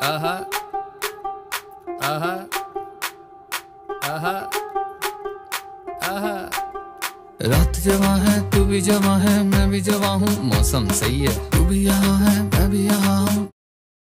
आहा आहा आहा आहा। रात जवां है तू भी जवां है मैं भी जवां हूँ, मौसम सही है तू भी यहाँ है मैं भी यहाँ हूँ।